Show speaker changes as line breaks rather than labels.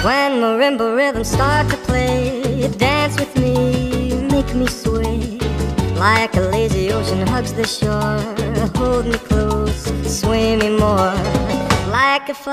When marimba rhythms start to play, dance with me, make me sway. Like a lazy ocean hugs the shore, hold me close, sway me more. Like a